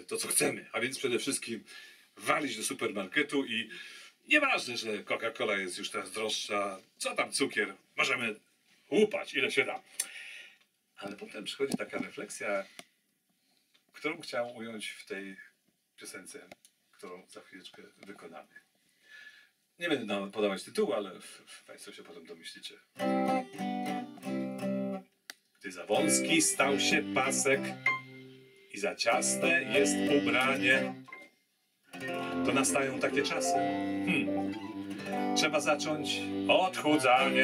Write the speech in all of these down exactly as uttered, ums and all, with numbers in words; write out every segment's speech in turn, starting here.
to, co chcemy, a więc przede wszystkim walić do supermarketu i nieważne, że Coca-Cola jest już teraz droższa, co tam cukier, możemy łupać ile się da. Ale potem przychodzi taka refleksja, którą chciałem ująć w tej piosence, którą za chwileczkę wykonamy. Nie będę podawać tytułu, ale Państwo się potem domyślicie. Gdy za wąski stał się pasek i za ciasne jest ubranie, to nastają takie czasy. Hmm. Trzeba zacząć odchudzanie.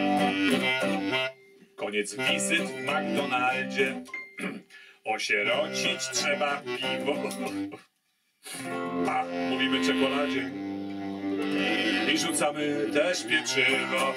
Koniec wizyt w McDonaldzie. Osierocić trzeba piwo. A, mówimy czekoladzie. I rzucamy też pieczywo.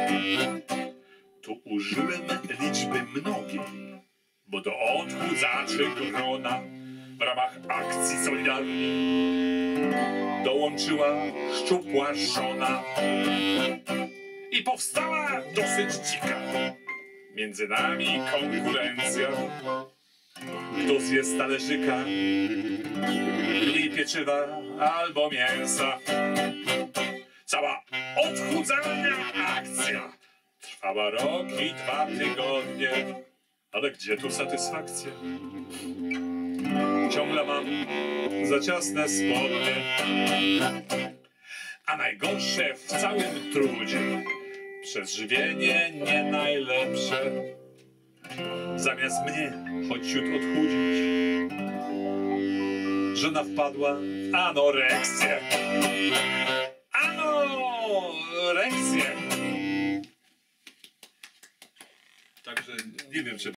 Tu użyłem liczby mnogiej, bo do odchudzaczy grona w ramach akcji Solidarni dołączyła szczupła żona. I powstała dosyć dzika między nami konkurencja. Kto zje z talerzyka mniej pieczywa albo mięsa. Cała odchudzalnia akcja trwała rok i dwa tygodnie. Ale gdzie tu satysfakcja? Ciągle mam za ciasne spodnie. A najgorsze w całym trudzie, przez żywienie nie najlepsze, zamiast mnie choć ciut odchudzić, żona wpadła w anoreksję. Anoreksję! Także nie wiem, czy